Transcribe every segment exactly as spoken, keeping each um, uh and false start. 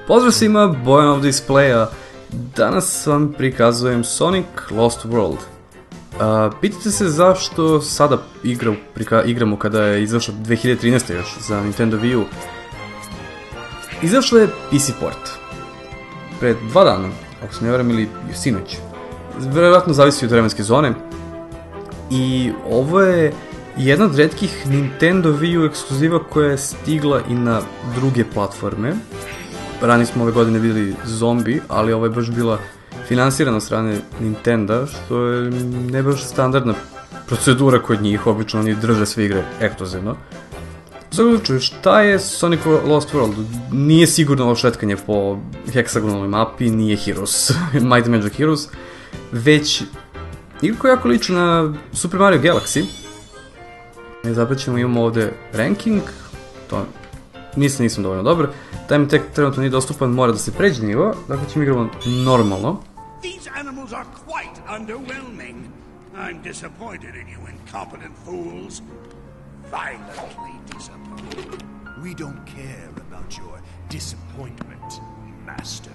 Pozdrav svima, Bojan ovdje iz Playa. Danas vam prikazujem Sonic Lost World. Uh, pitate se zašto sada igra, prika, igramo kada je izašla dve hiljade trinaeste. još za Nintendo Wii U. Izašla je P C port. Pred dva dana, ako se ne varam, ili sinoć. Vjerojatno zavisi od vremenske zone. I ovo je jedna od retkih Nintendo Wii U ekskluziva koja je stigla i na druge platforme. Ranije smo ove godine vidjeli Zombi, ali ovo je baš bila finansirana od strane Nintendo, što je ne baš standardna procedura kod njih, obično oni drže sve igre ekskluzivno. Zaključuju, šta je Sonic Lost World? Nije sigurno ovo šetkanje po heksagonalnoj mapi, nije Heroes, Mighty Magic Heroes, već igra koja jako liči na Super Mario Galaxy. Zapet ćemo, imamo ovdje ranking, to mislim nisam dovoljno dobar, taj mi tek trenutno nije dostupan, mora da se pređe nivo, dakle ćemo igramo normalno. These animals are quite underwhelming. I'm disappointed in you incompetent fools. Violently disappointed. We don't care about your disappointment, Master.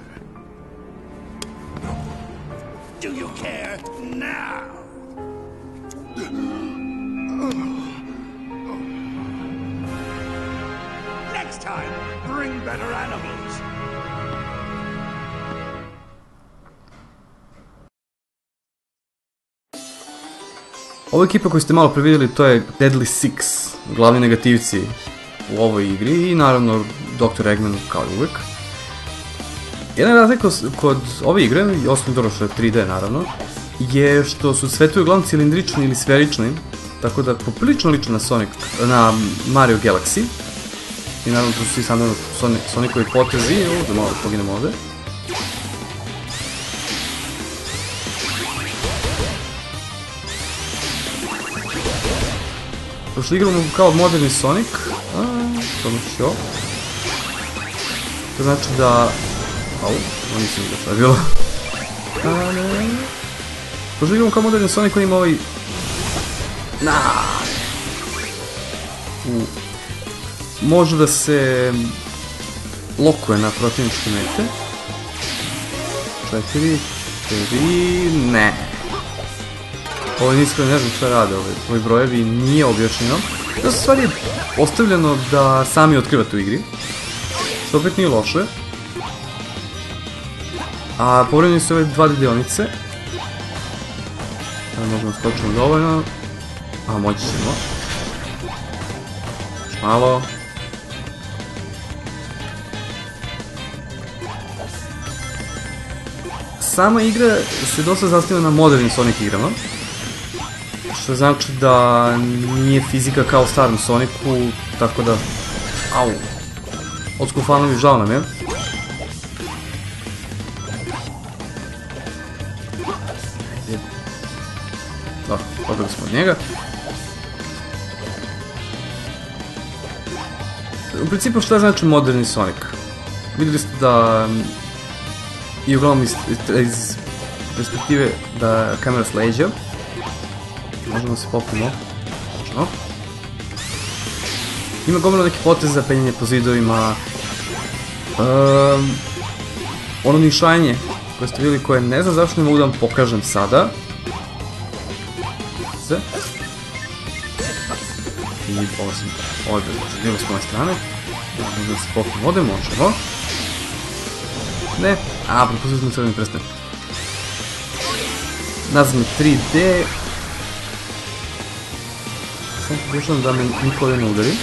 Do you care now? Next time, bring better animals. Ova ekipa koju ste malo previdjeli, to je Deadly Six, glavni negativci u ovoj igri i naravno doktor Eggman kao i uvijek. Jedna razlika kod ove igre, i osnovno dobro što je tri D naravno, je što su svetovi uglavnom cilindrični ili sferični, tako da poprilično liče na Sonic, na Mario Galaxy. I naravno tu su svi standardno Sonicovi potezi, da malo poginemo ovdje. Pošto igramo kao moderni Sonic, to mi što. To znači da... Au, ovo nisam vidio što je bilo. Pošto igramo kao moderni Sonic, on ima ovaj... Naaaa! Može da se lokuje na protivničke mete. Četiri, tri, ne. Ovo je iskreno ne znam šta rade ovi brojevi, nije objašnjeno. Da su stvari ostavljeno da sami otkrivate u igri, što opet nije loše. A povremeni su ove dva D dionice. Sada možemo skočiti dovoljno. A moći ćemo. Malo. Sama igra se dosta zasniva na modernim Sonic igrama, što znači da nije fizika kao u starom Sonicu, tako da... Au! Odskufanovi, žao nam je. Dobro, pobjeli smo od njega. U principu šta znači moderni Sonic? Vidjeli ste da... I uglavnom iz, iz perspektive da kamera s leđa. Možemo se popimo. Možemo. Ima gomilu neki potez za penjanje po zidovima. Um, ono nišanje koje ste vidjeli, koje ne znam zašto ne mogu da vam pokažem sada. Se. I ovo sam ovdje bilo s moje strane. Možemo da se popimo ovdje, možemo. Ne, a, propustili smo crveni prsten. Nazvam je tri D. Sam pokušavam da me niko ovdje ne udari.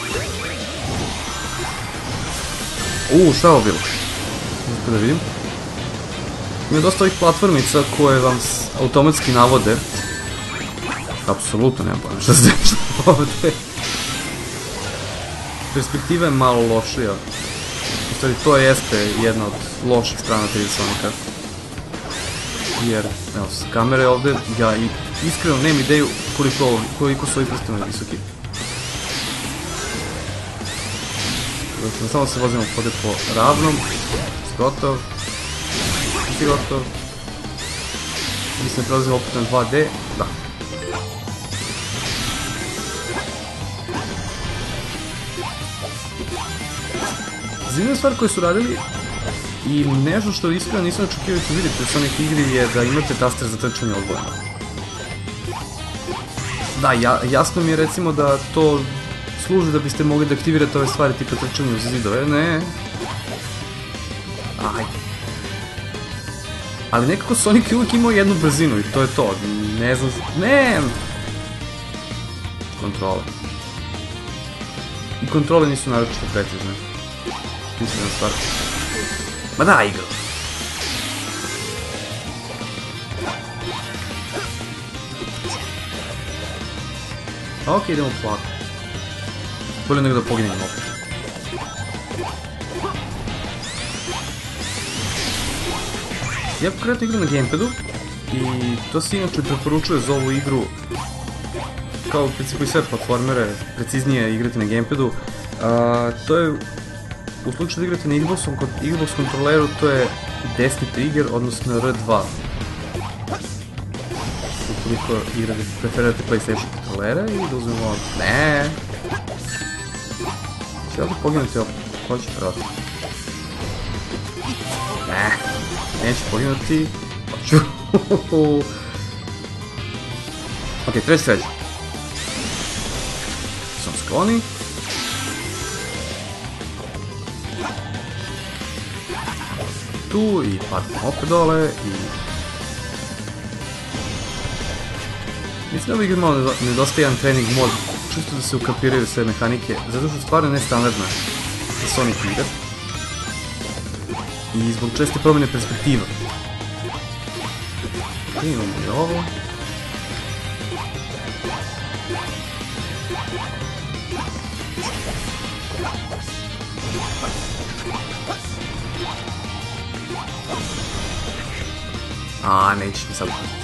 Uuu, šta je ovo bilo? Možete da vidim. Ima dosta ovih platformica koje vam automatski navode. Apsolutno nemam pojma šta se dešava ovdje. Perspektiva je malo lošija. U stvari, to jeste jedna od loših strana tri D Sonica. Jer, evo, s kamere ovdje, ja iskreno nemam ideju koliko, koliko su ovi prstenovi visoki. Dakle, samo se vozimo ovdje po ravnom. Si gotov. Si gotov. Mislim da prelazimo opet na dva D. Da. Zanimljiva stvar koju su radili I nešto što iskreno nisam očekivao da vidite u Sonic igri je da imate taster za trčanje odvojeno. Da, ja, jasno mi je recimo da to služi da biste mogli da aktivirate ove stvari tipa trčanje uz zidove, ne. Aj. Ali nekako Sonic je uvijek imao jednu brzinu i to je to, ne znam, ne. Kontrole. I kontrole nisu naročito precizne. Mislim na stvar. Ma da, igro. Ok, idemo polako. Bolje nego da poginemo opet. Ja konkretno igram na gamepadu i to se inače preporučuje za ovu igru kao u principu i sve platformere, preciznije igrati na gamepadu. To je u slučaju da igrate na Xbox kontroleru, to je desni trigger, odnosno R dva. Ukoliko igrate, preferirate PlayStation kontrolere i da uzmemo ovo. Ne. Će ovdje poginuti opet, ko će proti? Ne. Neće poginuti. Hoću. Ok, treći sreći. Sam skloni. Tu i pademo opet dole i... Mislim da ovoj igri malo nedostaje jedan trening mod, čisto da se ukapiraju sve mehanike, zato što stvarno je nestandardna za Sonic igra. I zbog česte promjene perspektiva. I imamo i ovo. A, nećeš mi sad pustiti.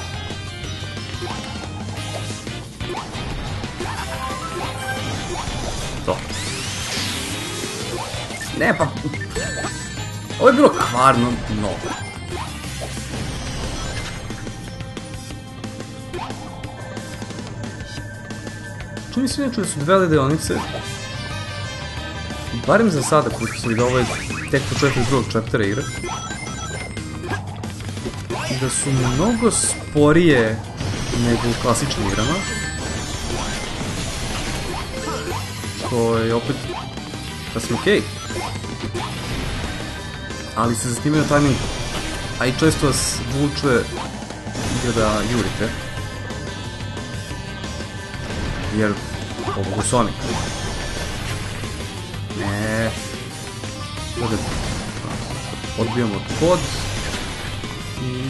To. Ne, pa... Ovo je bilo kvarno mnogo. Čini se inače da su dve deonice, barem za sada, koji su da ovo je tek početak drugog chaptera igre, da su mnogo sporije nego u klasičnim igrama, što je opet sasvim okej. Ali se zasnimaju na tajmingu, a i često vas vuče igra da jurite, jer pobogu Sonic. Ne. Ovdje odbijamo pod i...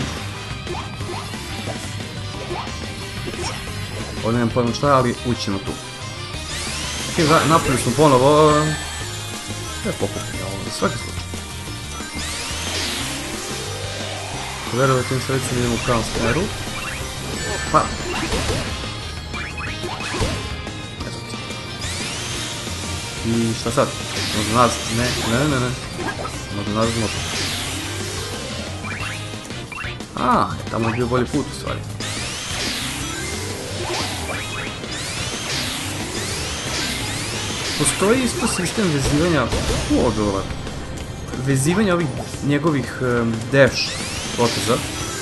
Ovdje nemam pojma šta je, ali ući ćemo tu. Ok, napolju smo ponovo. Da je pokupiti ovo za svaki slučaj. Verovati im se recimo idemo u pravom smjeru. Pa... Eto ti. I šta sad? Možda nazad? Ne, ne, ne, ne. Možda nazad možda. A, tamo je bio bolji put u stvari. Postoji isto sistem vezivanja, ovo bilo ovako, vezivanja ovih njegovih um, dash poteza,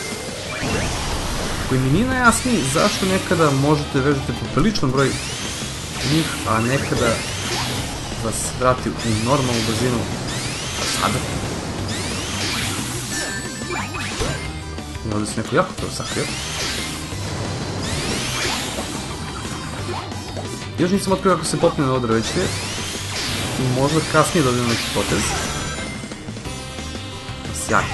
koji mi nije najjasniji zašto nekada možete vežati popriličan broj njih, a nekada vas vrati u normalnu brzinu, a sada. I ovdje se neko jako to sakrio. Još nisam otkrio kako se popne na ovo drveće. Možda kasnije dobijem neki potez. Sjajno.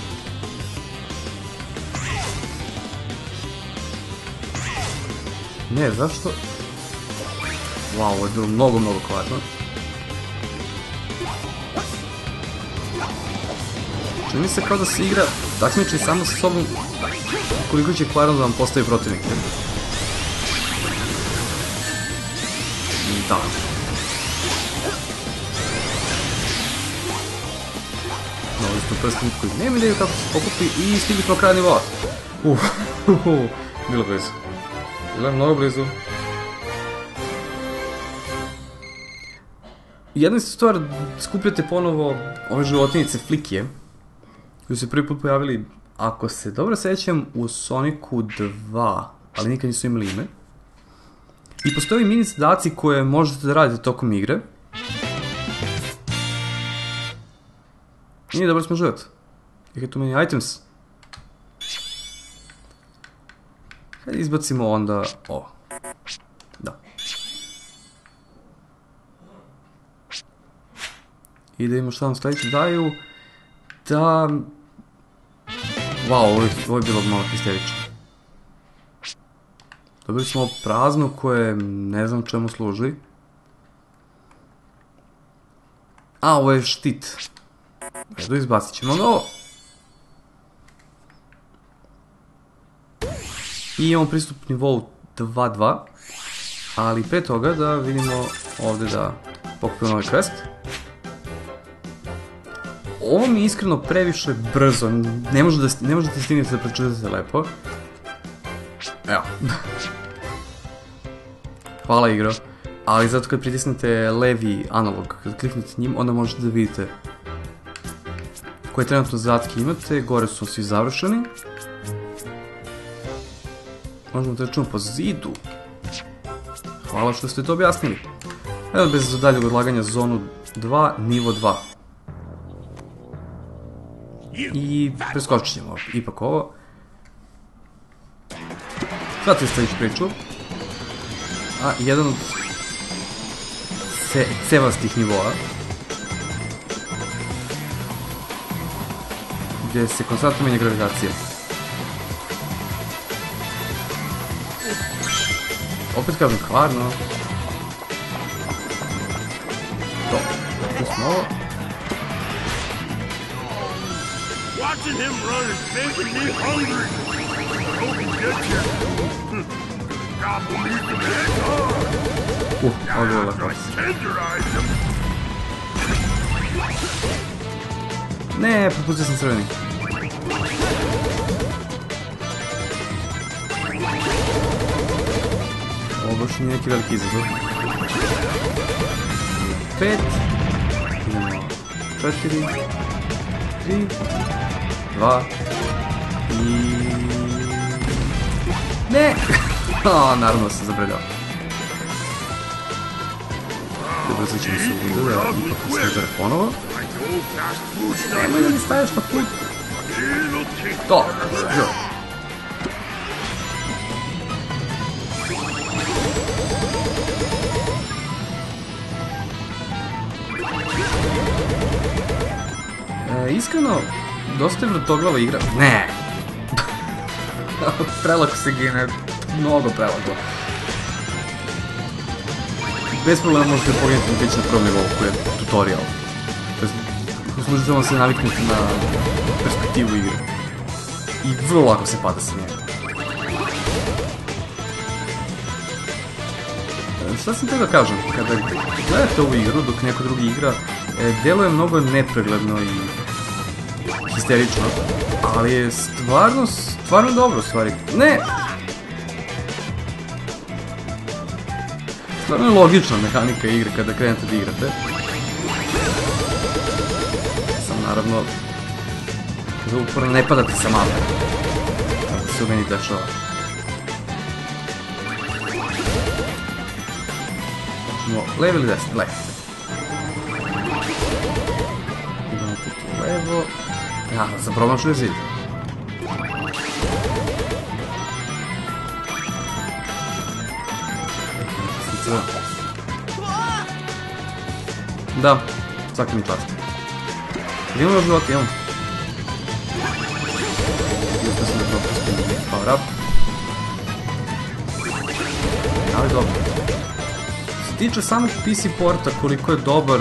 Ne, zašto? Wow, ovo je bilo mnogo, mnogo kvarno. Čini mi se kao da se igra takmiči samo sa sobom koliko će kvarno da vam postavi protivnik. Da. Novi smo prstini koji nema ideju kako se pokupi i stigli smo kraj nivoa. Uff, bilo blizu. Bilo je mnogo blizu. Jedna stvar, skupljate ponovo ove životinice flikije koji su se prvi put pojavili, ako se dobro sećam, u Sonicu dva, ali nikad nisu imali ime. I postoji mini zadaci koje možete da radite tokom igre. Nije dobro smo život. Ih je tu meni items. Hajde izbacimo onda ovo. Da. I da imamo šta nam sledeće daju. Da... Wow, ovo je, ovo je bilo malo histerično. Dobili smo prazno koje ne znam čemu služi. A, ovo je štit. Edo, izbacit ćemo ga ovo. I imamo pristup nivou dva dva. Ali pre toga da vidimo ovde da pokupimo ovaj quest. Ovo mi je iskreno previše brzo. Ne možete da, da stignete da prečitate lepo. Evo. Hvala igro. Ali zato kad pritisnete levi analog, kad kliknete njim, onda možete da vidite koje trenutno zadatke imate. Gore su svi završeni. Možemo da rečemo po zidu. Hvala što ste to objasnili. Evo bez daljeg odlaganja zonu dva, nivo dva. I preskočit ćemo ipak ovo. Sada ti staviš priču. A jedan od cevastih nivoa, gdje se konstantno menja gravitacija. Opet kažem kvarno. To, pustimo ovo. Watching him run is making me hungry. I hope he gets you. God believe the man. Uh, ovo je bilo lako. Tenderize him. Ne, propustio sam crveni. Ovo baš nije neki veliki izazov. Pet. Idemo. Četiri. Tri. Dva. I... Ne! O, naravno sam zabredao. Dobro, sad ćemo se uvidu da ipak uslijedare ponovo. Nemoj da mi staješ na put. To! Jo! E, iskreno, dosta je vrtoglava igra. Ne! Prelako se gine, mnogo prelako. Bez problema možete pogledati već na prvom nivou koji je tutorial. Služi samo se naviknuti na perspektivu igre. I vrlo lako se pada sa njega. Šta sam te da kažem? Kada gledate ovu igru dok neko drugi igra, deluje mnogo nepregledno i histerično, ali je stvarno, stvarno dobro u stvari. Ne! Stvarno je logična mehanika igre kada krenete da igrate. Sam naravno da uporno ne padate sa mape. Tako se u meni dešava. Hoćemo levo ili desno? Levo. Idemo put levo. Ja, sam promašio zid. Da, svaki mi čast. Imamo još život, imamo. Uspio sam da propustim power up. Ali dobro. Što se tiče samog P C porta, koliko je dobar,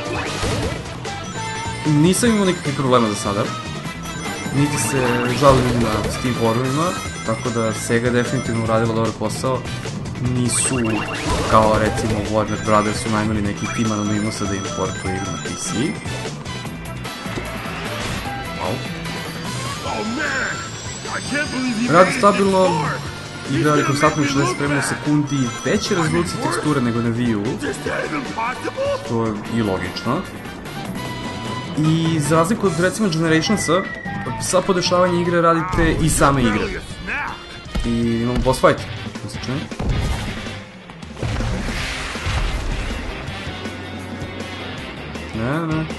nisam imao nikakvih problema za sada. Niti se žalim na Steam forumima, tako da Sega definitivno uradila dobar posao. Nisu, kao recimo Warner Brothers, su najmali neki tim anonimusa da im portuje igru na P C. Wow. Radi stabilno, igra je konstantno šezdeset frame u sekundi, veće rezolucije teksture nego na Wii U. To je i logično. I za razliku od recimo Generationsa, sa podešavanje igre radite i same igre. Really a snack. I imamo boss fight. Znači, ne, ne.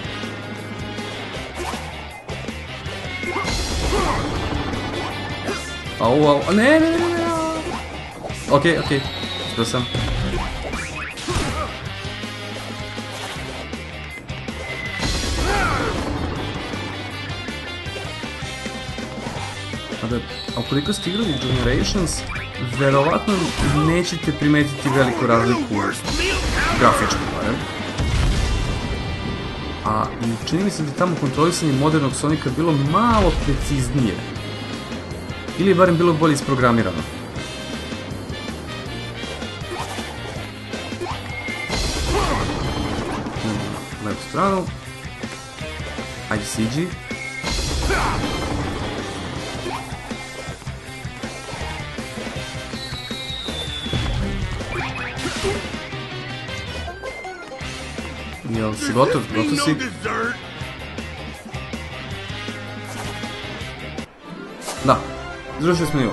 Au, au, ne, ne, ne, ne, ne. Okej, okej, uspio sam. A ukoliko ste igrali Generations, verovatno nećete primetiti veliku razliku grafičku, barem. A čini mi se da je tamo kontrolisanje modernog Sonika bilo malo preciznije. Ili je barem bilo bolje isprogramirano. Na levu stranu. Ajde, siđi. Jel si gotov? Gotov si? Da, završili smo nivo.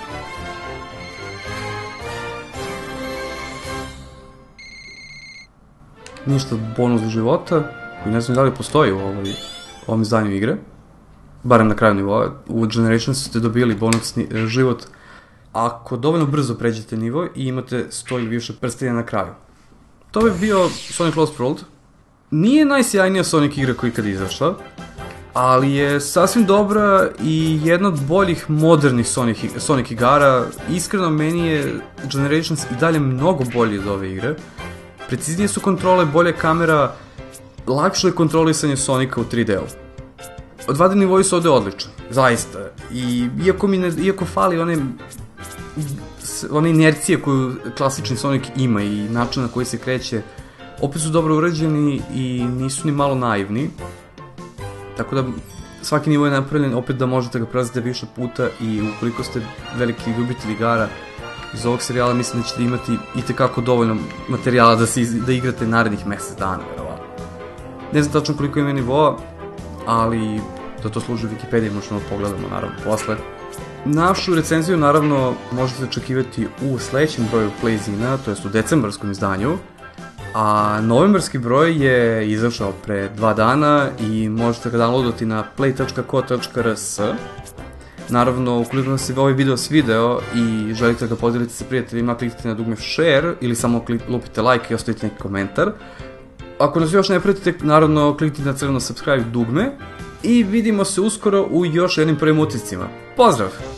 Ništa bonus za života, koji ne znam da li postoji u ovoj, ovom izdanju igre. Barem na kraju nivoa. U Generations ste dobili bonusni život ako dovoljno brzo pređete nivo i imate sto ili više prstenja na kraju. To bi bio Sonic Lost World. Nije najsjajnija Sonic igra koja je ikad izašla, ali je sasvim dobra i jedna od boljih modernih Sonic, Sonic igara. Iskreno, meni je Generations i dalje mnogo bolji od ove igre. Preciznije su kontrole, bolja kamera, lakše je kontrolisanje Sonika u tri D-u. dva D nivoji su ovde odlični, zaista. I iako, mi ne, iako fali one, one inercije koju klasični Sonic ima i način na koji se kreće, opet su dobro urađeni i nisu ni malo naivni. Tako da svaki nivo je napravljen opet da možete ga prelazite više puta i ukoliko ste veliki ljubitelj igara iz ovog serijala, mislim da ćete imati itekako dovoljno materijala da, se, da igrate narednih mesec dana, verovatno. Ne znam tačno koliko ima nivoa, ali da to služi Wikipediji možemo pogledamo naravno posle. Našu recenziju naravno možete očekivati u sledećem broju Playzina, to jest u decembarskom izdanju, a novembarski broj je izašao pre dva dana i možete ga downloadati na play tačka co tačka rs. Naravno, ukoliko vam se ovaj video svideo i želite da ga podelite sa prijateljima, kliknite na dugme share ili samo lupite like i ostavite neki komentar. Ako nas još ne pratite, naravno kliknite na crveno subscribe dugme i vidimo se uskoro u još jednim prvim utiscima. Pozdrav!